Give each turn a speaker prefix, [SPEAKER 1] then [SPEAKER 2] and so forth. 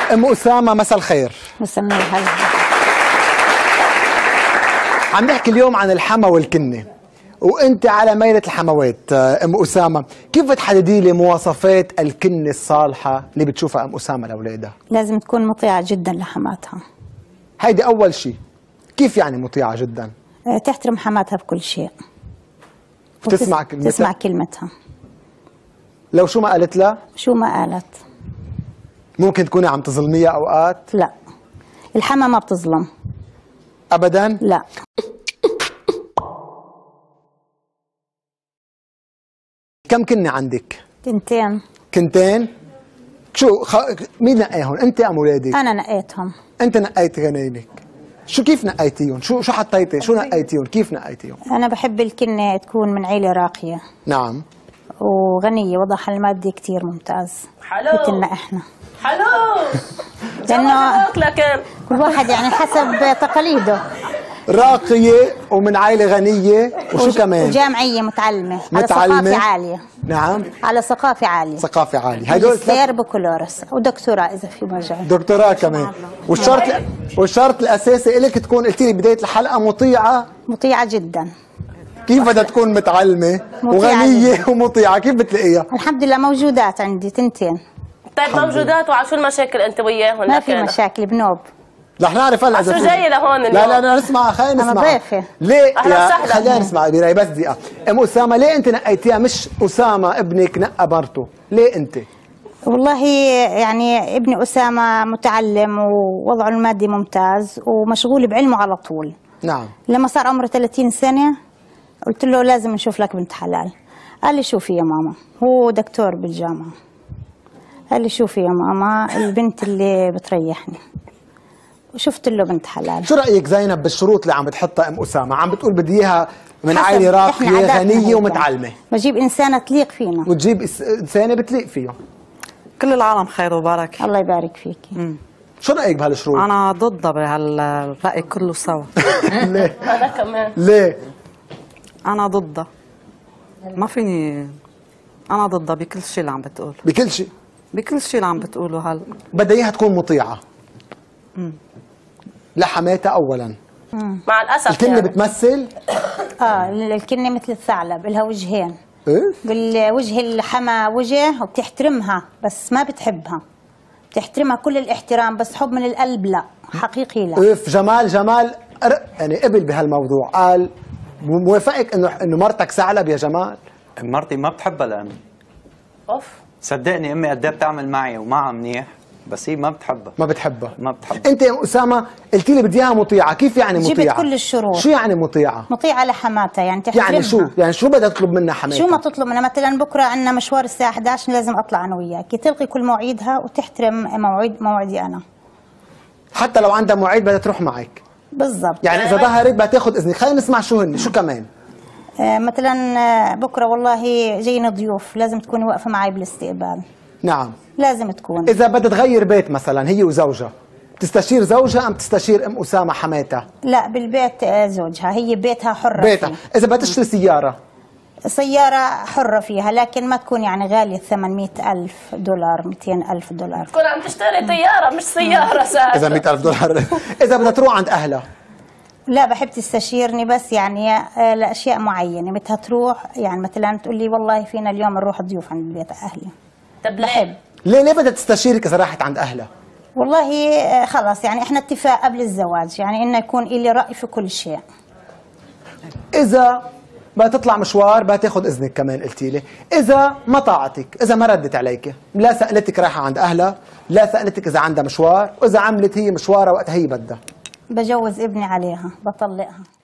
[SPEAKER 1] ام اسامه مساء الخير.
[SPEAKER 2] مساء النور. هلا.
[SPEAKER 1] عم نحكي اليوم عن الحما والكنه، وانت على ميلة الحموات. ام اسامه، كيف بتحددي لي مواصفات الكنه الصالحه اللي بتشوفها ام اسامه لاولادها؟
[SPEAKER 2] لازم تكون مطيعة جدا لحماتها.
[SPEAKER 1] هيدي اول شيء. كيف يعني مطيعه جدا؟
[SPEAKER 2] تحترم حماتها بكل شيء.
[SPEAKER 1] بتسمع كلمتها؟
[SPEAKER 2] تسمع كلمتها.
[SPEAKER 1] لو شو ما قالت لها؟
[SPEAKER 2] شو ما قالت.
[SPEAKER 1] ممكن تكوني عم تظلميها اوقات؟
[SPEAKER 2] لا، الحما ما بتظلم
[SPEAKER 1] ابدا؟
[SPEAKER 2] لا.
[SPEAKER 1] كم كنه عندك؟
[SPEAKER 2] تنتين.
[SPEAKER 1] كنتين؟ شو مين نقاهم؟ انت ام اولادك؟
[SPEAKER 2] انا نقيتهم.
[SPEAKER 1] انت نقيت غنينك. شو كيف نقيتيهم؟ شو حطيتي؟ شو نقيتيهم؟ كيف نقيتيهم؟
[SPEAKER 2] انا بحب الكنة تكون من عيلة راقية.
[SPEAKER 1] نعم.
[SPEAKER 2] وغنية، وضعها المادي كتير ممتاز.
[SPEAKER 3] حلو.
[SPEAKER 2] مثلنا احنا.
[SPEAKER 3] حلو.
[SPEAKER 2] لانه
[SPEAKER 3] لكن
[SPEAKER 2] كل واحد يعني حسب تقاليده.
[SPEAKER 1] راقية ومن عائلة غنية وشو كمان؟
[SPEAKER 2] وجامعية متعلمة.
[SPEAKER 1] متعلمة.
[SPEAKER 2] على ثقافة عالية.
[SPEAKER 1] نعم.
[SPEAKER 2] على ثقافة عالية.
[SPEAKER 1] ثقافة عالية. هدول
[SPEAKER 2] ماجستير بكالوريوس ودكتوراه إذا في مجال.
[SPEAKER 1] دكتوراه كمان. والشرط الأساسي إلك تكون، قلتي لي بداية الحلقة، مطيعة.
[SPEAKER 2] مطيعة جدا.
[SPEAKER 1] كيف بدها تكون متعلمة وغنية
[SPEAKER 2] جداً.
[SPEAKER 1] ومطيعة؟ كيف بتلاقيها؟
[SPEAKER 2] الحمد لله موجودات عندي تنتين.
[SPEAKER 3] طيب موجودات، وعلى شو المشاكل انت وياهم؟
[SPEAKER 2] ما في مشاكل، بنوب.
[SPEAKER 1] رح نعرف هلا
[SPEAKER 3] شو جاي لهون اليوم؟
[SPEAKER 1] لا نسمع، خلينا نسمع.
[SPEAKER 2] أنا ضيفة.
[SPEAKER 1] ليه؟
[SPEAKER 3] أهلا وسهلا.
[SPEAKER 1] خلينا نسمع براي بس دقيقة. ام أسامة، ليه أنت نقيتيها مش أسامة ابنك نقى مرته؟ ليه أنت؟
[SPEAKER 2] والله يعني ابني أسامة متعلم ووضعه المادي ممتاز ومشغول بعلمه على طول.
[SPEAKER 1] نعم.
[SPEAKER 2] لما صار عمره 30 سنة قلت له لازم نشوف لك بنت حلال. قال لي شوفي يا ماما، هو دكتور بالجامعة. قال لي شوفي يا ماما البنت اللي بتريحني. وشفت له بنت حلال.
[SPEAKER 1] شو رأيك زينب بالشروط اللي عم بتحطها ام أسامة؟ عم بتقول بدي اياها من
[SPEAKER 2] حسب.
[SPEAKER 1] عائلة راقية غنية
[SPEAKER 2] هيك.
[SPEAKER 1] ومتعلمة.
[SPEAKER 2] بجيب إنسانة تليق فينا.
[SPEAKER 1] وتجيب إنسانة بتليق فيه.
[SPEAKER 4] كل العالم خير وبركة.
[SPEAKER 2] الله يبارك فيكي.
[SPEAKER 1] شو رأيك بهالشروط؟
[SPEAKER 4] أنا ضدها بهالرأي كله سوا.
[SPEAKER 1] ليه؟
[SPEAKER 3] أنا كمان.
[SPEAKER 1] ليه؟
[SPEAKER 4] أنا ضدها. ما فيني. أنا ضدها بكل شيء اللي عم بتقول.
[SPEAKER 1] بكل شيء؟
[SPEAKER 4] بكل شيء اللي عم بتقوله هلا.
[SPEAKER 1] بدها اياها تكون مطيعة. لحماتها أولاً.
[SPEAKER 3] مع الأسف
[SPEAKER 1] الكنة
[SPEAKER 3] يعني.
[SPEAKER 1] بتمثل؟
[SPEAKER 2] الكنة مثل الثعلب، إلها وجهين.
[SPEAKER 1] ايه؟
[SPEAKER 2] بالوجه الحما وجه وبتحترمها بس ما بتحبها. بتحترمها كل الاحترام بس حب من القلب لا، حقيقي لا.
[SPEAKER 1] اف جمال يعني قبل بهالموضوع، قال موافقك انه مرتك ثعلب يا جمال؟
[SPEAKER 5] مرتي ما بتحبها لأمي.
[SPEAKER 3] اوف.
[SPEAKER 5] صدقني امي قد ايه بتعمل معي ومعها منيح، بس هي ما بتحبها.
[SPEAKER 1] ما بتحبها.
[SPEAKER 5] ما بتحبها.
[SPEAKER 1] انت يا اسامه قلتي لي بدي اياها مطيعه، كيف يعني مطيعه؟
[SPEAKER 2] جبت كل الشروط.
[SPEAKER 1] شو يعني مطيعه؟
[SPEAKER 2] مطيعة لحماتها يعني تحترمها.
[SPEAKER 1] يعني شو بدها تطلب منها حماتها؟
[SPEAKER 2] شو ما تطلب منها، مثلا بكره عندنا مشوار الساعة 11 لازم اطلع انا وياك، تلقي كل مواعيدها وتحترم موعدي انا.
[SPEAKER 1] حتى لو عندها مواعيد بدها تروح معك.
[SPEAKER 2] بالضبط.
[SPEAKER 1] يعني اذا ظهرت بدها تاخذ اذنك. خلينا نسمع شو هن، شو كمان؟
[SPEAKER 2] مثلا بكره والله جايين ضيوف، لازم تكوني واقفة معي بالاستقبال.
[SPEAKER 1] نعم.
[SPEAKER 2] لازم تكون.
[SPEAKER 1] اذا بدها تغير بيت مثلا هي وزوجها، تستشير زوجها ام تستشير ام اسامه حماتها؟
[SPEAKER 2] لا بالبيت زوجها، هي بيتها حرة
[SPEAKER 1] بيتها.
[SPEAKER 2] فيه.
[SPEAKER 1] اذا بدها تشتري
[SPEAKER 2] سيارة حرة فيها لكن ما تكون يعني غالية 800,000 دولار 200,000 دولار.
[SPEAKER 3] تكون عم تشتري طيارة مش سيارة ساعة.
[SPEAKER 1] اذا 100,000 دولار. اذا بدها تروح عند اهلها؟
[SPEAKER 2] لا بحب تستشيرني بس يعني لأشياء معينة، بدها تروح يعني مثلا تقول لي والله فينا اليوم نروح ضيوف عند بيت أهلي.
[SPEAKER 3] طب
[SPEAKER 2] بحب.
[SPEAKER 1] ليه بدها تستشيرك اذا راحت عند اهلها؟
[SPEAKER 2] والله خلاص يعني احنا اتفاق قبل الزواج يعني انه يكون لي رأي في كل شيء.
[SPEAKER 1] اذا بدها تطلع مشوار بدها تاخذ اذنك كمان قلتي لي، اذا ما طاعتك، اذا ما ردت عليك، لا سالتك رايحه عند اهلها، لا سالتك اذا عندها مشوار، واذا عملت هي مشوارها وقت هي بدها.
[SPEAKER 2] بجوز ابني عليها، بطلقها.